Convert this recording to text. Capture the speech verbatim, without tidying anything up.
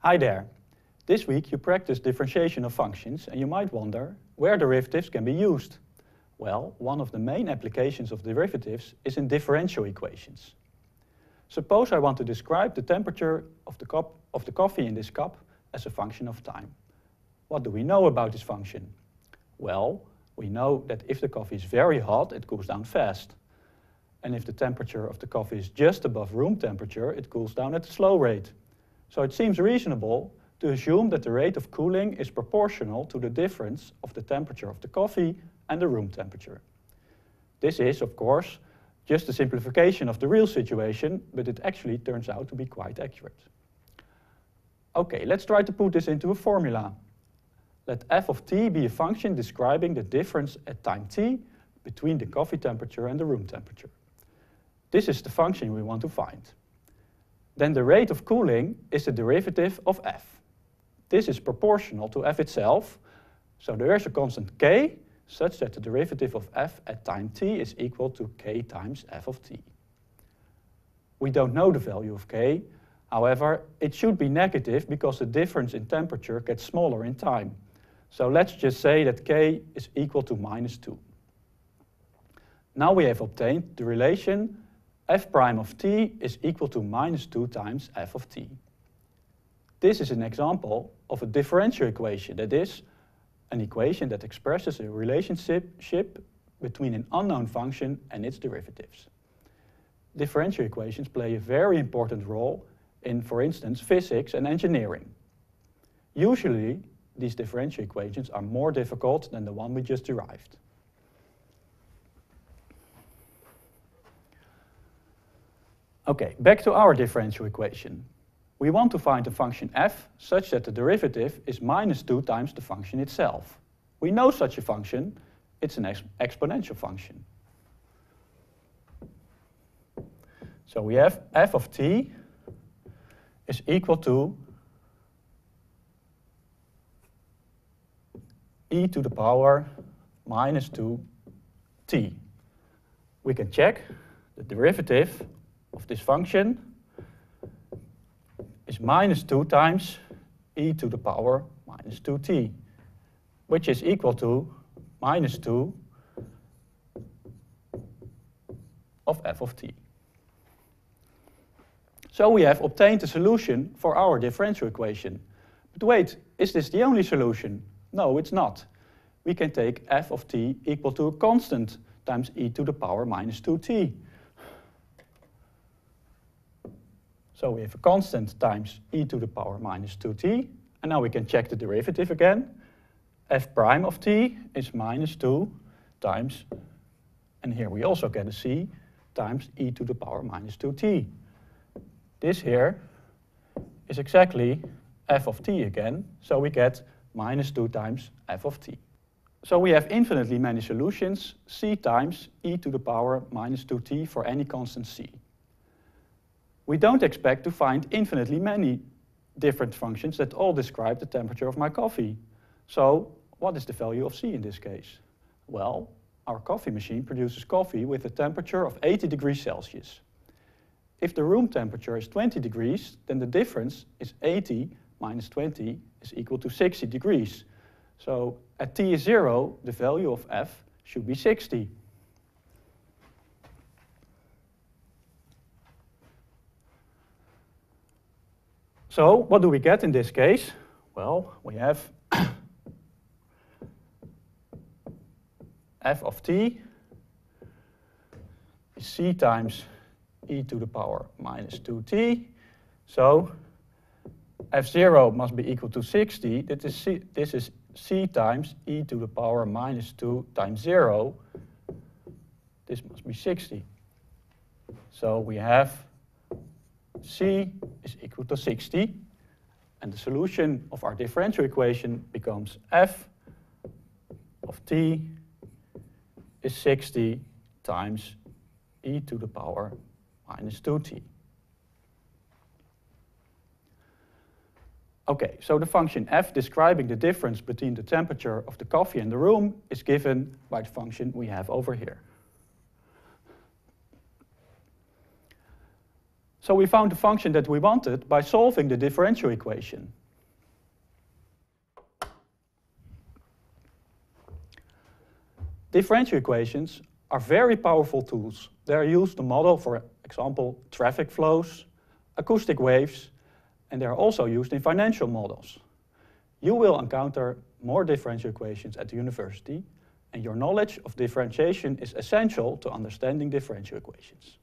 Hi there. This week you practice differentiation of functions and you might wonder where derivatives can be used. Well, one of the main applications of derivatives is in differential equations. Suppose I want to describe the temperature of the, cup, of the coffee in this cup as a function of time. What do we know about this function? Well, we know that if the coffee is very hot, it cools down fast. And if the temperature of the coffee is just above room temperature, it cools down at a slow rate. So it seems reasonable to assume that the rate of cooling is proportional to the difference of the temperature of the coffee and the room temperature. This is, of course, just a simplification of the real situation, but it actually turns out to be quite accurate. Okay, let's try to put this into a formula. Let f of t be a function describing the difference at time t between the coffee temperature and the room temperature. This is the function we want to find. Then the rate of cooling is the derivative of f. This is proportional to f itself, so there is a constant k such that the derivative of f at time t is equal to k times f of t. We don't know the value of k, however, it should be negative because the difference in temperature gets smaller in time. So let's just say that k is equal to minus two. Now we have obtained the relation f prime of t is equal to minus two times f of t. This is an example of a differential equation, that is, an equation that expresses a relationship between an unknown function and its derivatives. Differential equations play a very important role in, for instance, physics and engineering. Usually, these differential equations are more difficult than the one we just derived. Okay, back to our differential equation. We want to find a function f such that the derivative is minus two times the function itself. We know such a function, it's an ex exponential function. So we have f of t is equal to e to the power minus two t. We can check the derivative of this function is minus two times e to the power minus two t, which is equal to minus two of f of t. So we have obtained a solution for our differential equation. But wait, is this the only solution? No, it's not. We can take f of t equal to a constant times e to the power minus two t. So we have a constant times e to the power minus two t. And now we can check the derivative again. F prime of t is minus two times, and here we also get a c, times e to the power minus two t. This here is exactly f of t again, so we get minus two times f of t. So we have infinitely many solutions, c times e to the power minus two t for any constant c. We don't expect to find infinitely many different functions that all describe the temperature of my coffee. So what is the value of c in this case? Well, our coffee machine produces coffee with a temperature of eighty degrees Celsius. If the room temperature is twenty degrees, then the difference is eighty minus twenty is equal to sixty degrees. So at t is zero, the value of f should be sixty. So what do we get in this case? Well, we have f of t is c times e to the power minus two t. So f zero must be equal to sixty. This is c, this is c times e to the power minus two times zero. This must be sixty. So we have c is equal to sixty, and the solution of our differential equation becomes f of t is sixty times e to the power minus two t. Okay, so the function f describing the difference between the temperature of the coffee and the room is given by the function we have over here. So we found the function that we wanted by solving the differential equation. Differential equations are very powerful tools. They are used to model, for example, traffic flows, acoustic waves, and they are also used in financial models. You will encounter more differential equations at the university, and your knowledge of differentiation is essential to understanding differential equations.